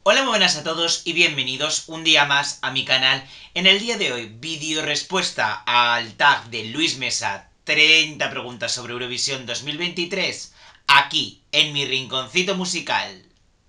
Hola, muy buenas a todos y bienvenidos un día más a mi canal. En el día de hoy, vídeo respuesta al tag de Luis Mesa, 30 preguntas sobre Eurovisión 2023, aquí, en mi rinconcito musical.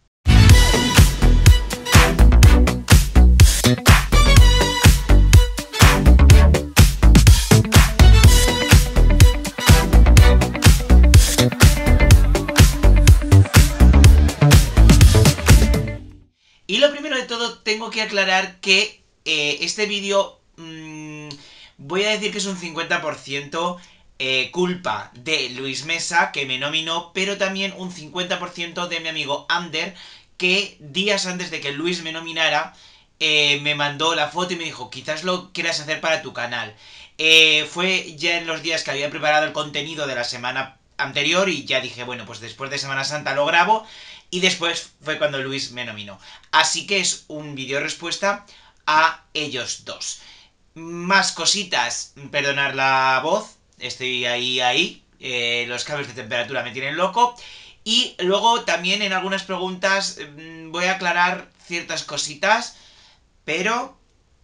Y lo primero de todo, tengo que aclarar que este vídeo voy a decir que es un 50% culpa de Luis Mesa, que me nominó, pero también un 50% de mi amigo Ander, que días antes de que Luis me nominara, me mandó la foto y me dijo, quizás lo quieras hacer para tu canal. Fue ya en los días que había preparado el contenido de la semana anterior y ya dije, bueno, pues después de Semana Santa lo grabo. Y después fue cuando Luis me nominó. Así que es un vídeo respuesta a ellos dos. Más cositas, perdonar la voz, estoy ahí. Los cambios de temperatura me tienen loco. Y luego también en algunas preguntas voy a aclarar ciertas cositas, pero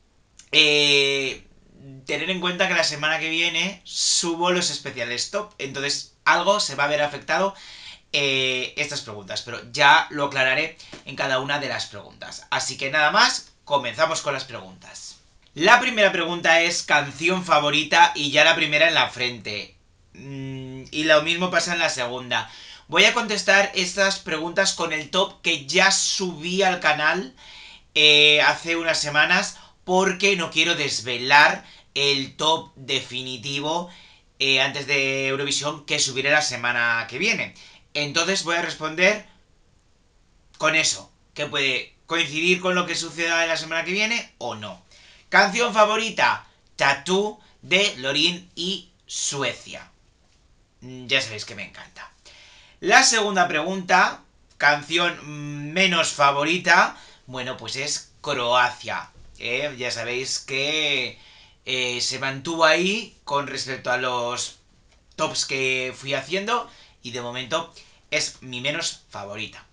tener en cuenta que la semana que viene subo los especiales top, entonces algo se va a ver afectado estas preguntas, pero ya lo aclararé en cada una de las preguntas. Así que nada más, comenzamos con las preguntas. La primera pregunta es canción favorita y ya la primera en la frente. Y lo mismo pasa en la segunda. Voy a contestar estas preguntas con el top que ya subí al canal hace unas semanas, porque no quiero desvelar el top definitivo antes de Eurovisión, que subiré la semana que viene. Entonces voy a responder con eso, que puede coincidir con lo que suceda en la semana que viene o no. Canción favorita, Tattoo de Loreen y Suecia. Ya sabéis que me encanta. La segunda pregunta, canción menos favorita, bueno, pues es Croacia. Ya sabéis que se mantuvo ahí con respecto a los tops que fui haciendo y de momento es mi menos favorita.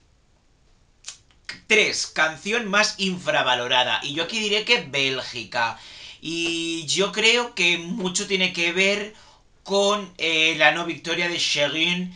3. Canción más infravalorada. Y yo aquí diré que Bélgica. Y yo creo que mucho tiene que ver con la no victoria de Shirin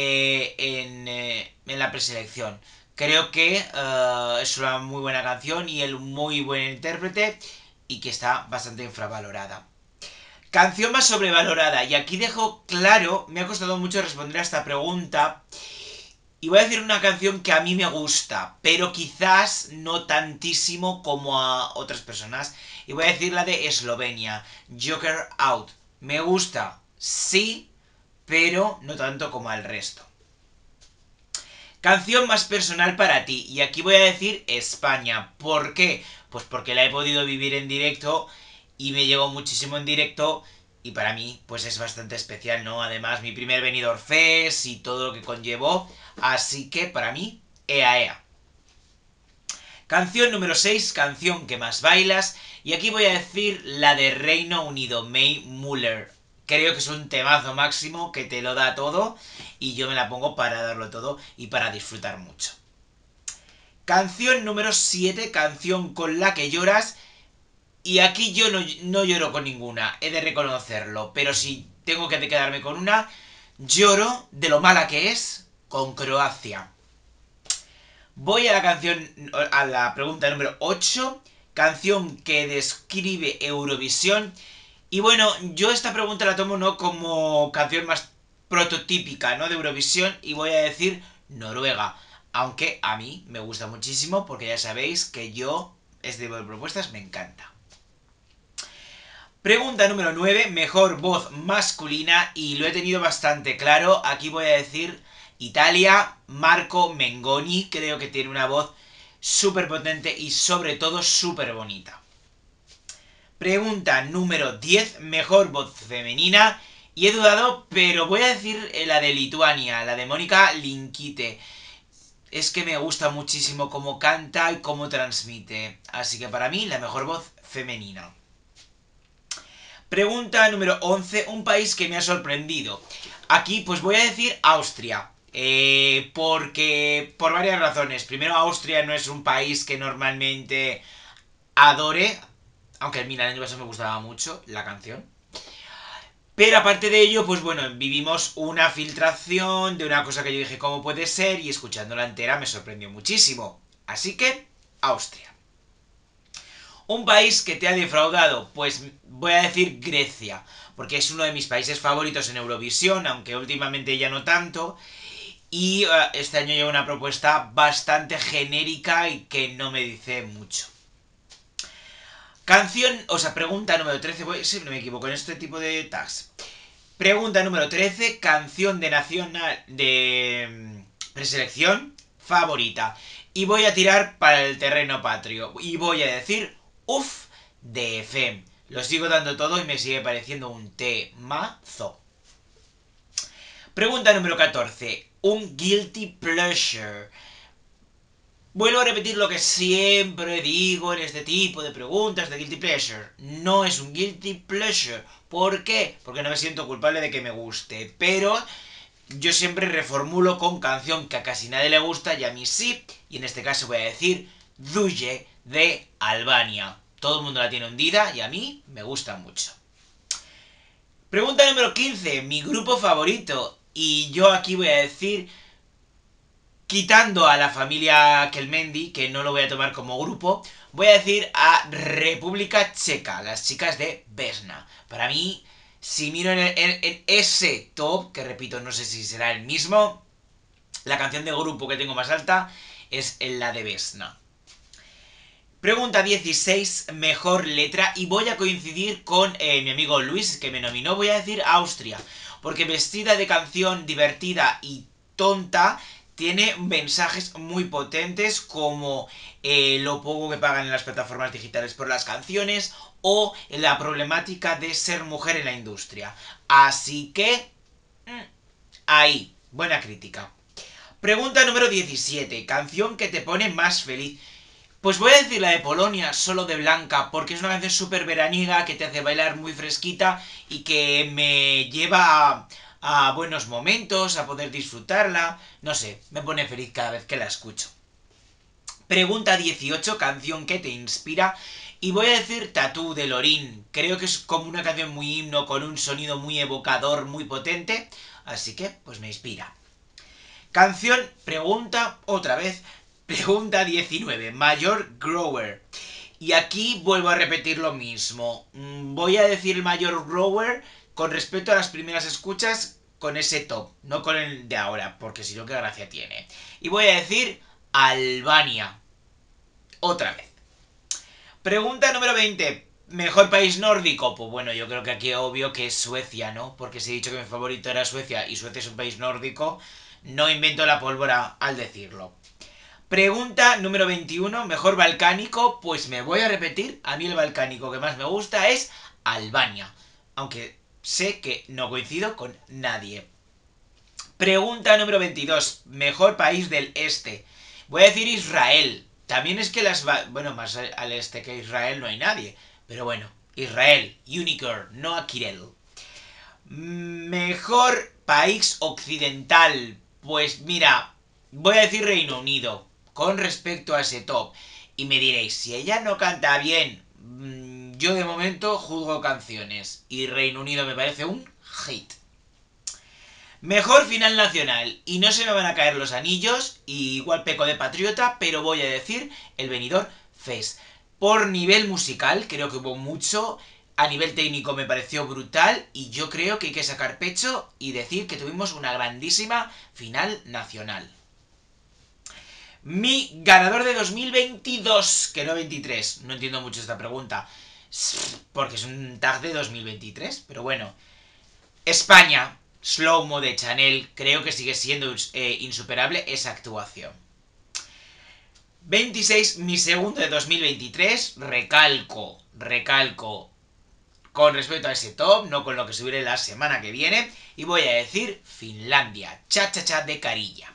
en la preselección. Creo que es una muy buena canción y el muy buen intérprete y que está bastante infravalorada. Canción más sobrevalorada. Y aquí dejo claro, me ha costado mucho responder a esta pregunta. Y voy a decir una canción que a mí me gusta, pero quizás no tantísimo como a otras personas. Y voy a decir la de Eslovenia, Joker Out. Me gusta, sí, pero no tanto como al resto. Canción más personal para ti. Y aquí voy a decir España. ¿Por qué? Pues porque la he podido vivir en directo y me llegó muchísimo en directo. Y para mí, pues es bastante especial, ¿no? Además, mi primer Benidorm Fest y todo lo que conllevó. Así que para mí, ea ea. Canción número 6, canción que más bailas. Y aquí voy a decir la de Reino Unido, Mae Muller. Creo que es un temazo máximo que te lo da todo. Y yo me la pongo para darlo todo y para disfrutar mucho. Canción número 7, canción con la que lloras. Y aquí yo no lloro con ninguna, he de reconocerlo. Pero si tengo que quedarme con una, lloro de lo mala que es con Croacia. Voy a la canción, a la pregunta número 8, canción que describe Eurovisión. Y bueno, yo esta pregunta la tomo no como canción más prototípica, ¿no?, de Eurovisión, y voy a decir Noruega. Aunque a mí me gusta muchísimo, porque ya sabéis que yo, este tipo de propuestas me encanta. Pregunta número 9, mejor voz masculina, y lo he tenido bastante claro. Aquí voy a decir Italia, Marco Mengoni. Creo que tiene una voz súper potente y sobre todo súper bonita. Pregunta número 10, mejor voz femenina. Y he dudado, pero voy a decir la de Lituania, la de Mónica Linkytė. Es que me gusta muchísimo cómo canta y cómo transmite. Así que para mí la mejor voz femenina. Pregunta número 11, un país que me ha sorprendido. Aquí pues voy a decir Austria. Porque por varias razones. Primero, Austria no es un país que normalmente adore, aunque mira, el año pasado me gustaba mucho la canción. Pero aparte de ello, pues bueno, vivimos una filtración de una cosa que yo dije cómo puede ser y escuchándola entera me sorprendió muchísimo. Así que, Austria. Un país que te ha defraudado, pues voy a decir Grecia, porque es uno de mis países favoritos en Eurovisión, aunque últimamente ya no tanto. Y este año lleva una propuesta bastante genérica y que no me dice mucho. Canción, o sea, pregunta número 13, si no me equivoco en este tipo de tags. Pregunta número 13, canción de nacional de preselección favorita. Y voy a tirar para el terreno patrio. Y voy a decir, uff, de FM. Lo sigo dando todo y me sigue pareciendo un temazo. Pregunta número 14, un guilty pleasure. Vuelvo a repetir lo que siempre digo en este tipo de preguntas de guilty pleasure. No es un guilty pleasure. ¿Por qué? Porque no me siento culpable de que me guste. Pero yo siempre reformulo con canción que a casi nadie le gusta y a mí sí. Y en este caso voy a decir Duye de Albania. Todo el mundo la tiene hundida y a mí me gusta mucho. Pregunta número 15. Mi grupo favorito. Y yo aquí voy a decir, quitando a la familia Kelmendi, que no lo voy a tomar como grupo, voy a decir a República Checa, las chicas de Vesna. Para mí, si miro en ese top, que repito, no sé si será el mismo, la canción de grupo que tengo más alta es la de Vesna. Pregunta 16, mejor letra. Y voy a coincidir con mi amigo Luis, que me nominó. Voy a decir Austria. Porque vestida de canción divertida y tonta, tiene mensajes muy potentes como lo poco que pagan en las plataformas digitales por las canciones o la problemática de ser mujer en la industria. Así que, ahí, buena crítica. Pregunta número 17, canción que te pone más feliz. Pues voy a decir la de Polonia, solo de Blanca, porque es una canción súper veraniega que te hace bailar muy fresquita y que me lleva a buenos momentos, a poder disfrutarla. No sé, me pone feliz cada vez que la escucho. Pregunta 18, canción que te inspira. Y voy a decir Tatú de Lorin. Creo que es como una canción muy himno, con un sonido muy evocador, muy potente. Así que, pues me inspira. Canción, pregunta, otra vez, pregunta 19, Mayor Grower. Y aquí vuelvo a repetir lo mismo. Voy a decir Mayor Grower con respecto a las primeras escuchas con ese top, no con el de ahora, porque si no, qué gracia tiene. Y voy a decir Albania. Otra vez. Pregunta número 20. ¿Mejor país nórdico? Pues bueno, yo creo que aquí es obvio que es Suecia, ¿no? Porque si he dicho que mi favorito era Suecia y Suecia es un país nórdico, no invento la pólvora al decirlo. Pregunta número 21. ¿Mejor balcánico? Pues me voy a repetir. A mí el balcánico que más me gusta es Albania. Aunque sé que no coincido con nadie. Pregunta número 22. Mejor país del este. Voy a decir Israel. También es que bueno, más al este que Israel no hay nadie. Pero bueno, Israel, Unicorn, no Akirel. Mejor país occidental. Pues mira, voy a decir Reino Unido. Con respecto a ese top. Y me diréis, si ella no canta bien, yo de momento juzgo canciones. Y Reino Unido me parece un hit. Mejor final nacional. Y no se me van a caer los anillos. Y igual peco de patriota. Pero voy a decir el Benidorm Fest. Por nivel musical, creo que hubo mucho. A nivel técnico me pareció brutal. Y yo creo que hay que sacar pecho y decir que tuvimos una grandísima final nacional. Mi ganador de 2022, que no 23. No entiendo mucho esta pregunta. Porque es un tag de 2023. Pero bueno. España. Slow Mo de Chanel, creo que sigue siendo insuperable esa actuación. 26, mi segundo de 2023, recalco con respecto a ese top, no con lo que subiré la semana que viene, y voy a decir Finlandia, Cha Cha Cha de Carilla.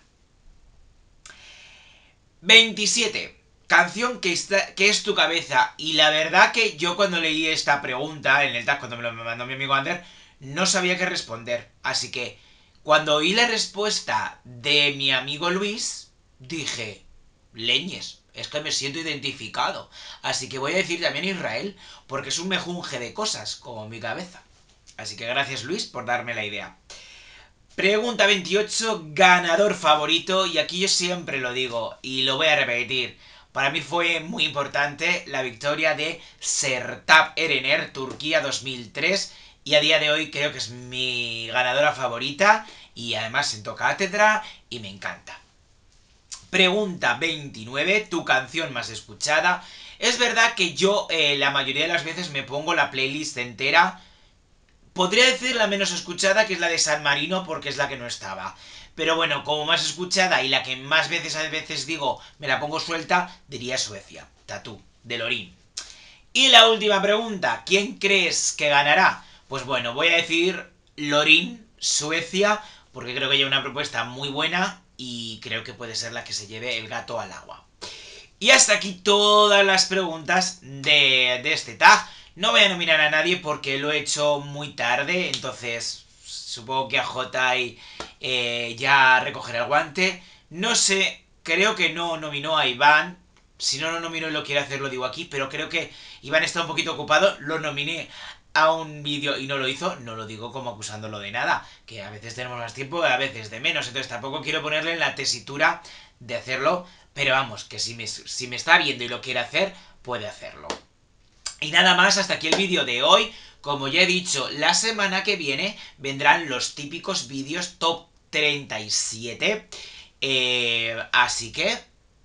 27, canción que es tu cabeza, y la verdad que yo cuando leí esta pregunta en el tag, cuando me lo mandó mi amigo Ander, no sabía qué responder, así que Cuando oí la respuesta de mi amigo Luis, dije, leñes, es que me siento identificado. Así que voy a decir también Israel, porque es un mejunje de cosas, como mi cabeza. Así que gracias Luis por darme la idea. Pregunta 28, ganador favorito, y aquí yo siempre lo digo y lo voy a repetir. Para mí fue muy importante la victoria de Sertab Erener, Turquía 2003, y a día de hoy creo que es mi ganadora favorita, y además sentó cátedra y me encanta. Pregunta 29, tu canción más escuchada. Es verdad que yo la mayoría de las veces me pongo la playlist entera. Podría decir la menos escuchada, que es la de San Marino, porque es la que no estaba. Pero bueno, como más escuchada y la que más veces a veces digo me la pongo suelta, diría Suecia, Tatú, de Lorín. Y la última pregunta, ¿quién crees que ganará? Pues bueno, voy a decir Lorín, Suecia, porque creo que lleva una propuesta muy buena y creo que puede ser la que se lleve el gato al agua. Y hasta aquí todas las preguntas de este tag. No voy a nominar a nadie porque lo he hecho muy tarde, entonces supongo que a J ya recogerá el guante. No sé, creo que no nominó a Iván. Si no lo nominó y lo quiere hacer, lo digo aquí, pero creo que Iván está un poquito ocupado. Lo nominé a un vídeo y no lo hizo, no lo digo como acusándolo de nada, que a veces tenemos más tiempo, a veces de menos, entonces tampoco quiero ponerle en la tesitura de hacerlo, pero vamos, que si me está viendo y lo quiere hacer, puede hacerlo. Y nada más, hasta aquí el vídeo de hoy. Como ya he dicho, la semana que viene vendrán los típicos vídeos top 37. Así que...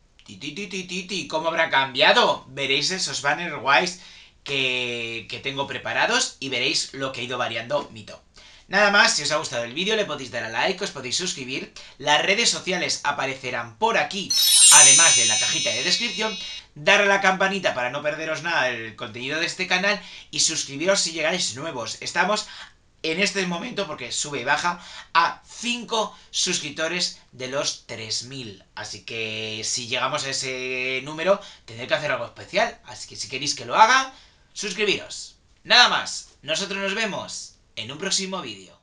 ¿Cómo habrá cambiado? Veréis esos banners guays que tengo preparados y veréis lo que he ido variando mi top. Nada más, si os ha gustado el vídeo le podéis dar a like, os podéis suscribir, las redes sociales aparecerán por aquí, además de la cajita de descripción, dar a la campanita para no perderos nada del contenido de este canal y suscribiros si llegáis nuevos. Estamos en este momento, porque sube y baja, a 5 suscriptores de los 3000. Así que si llegamos a ese número, tendré que hacer algo especial. Así que si queréis que lo haga, suscribiros. Nada más, nosotros nos vemos en un próximo vídeo.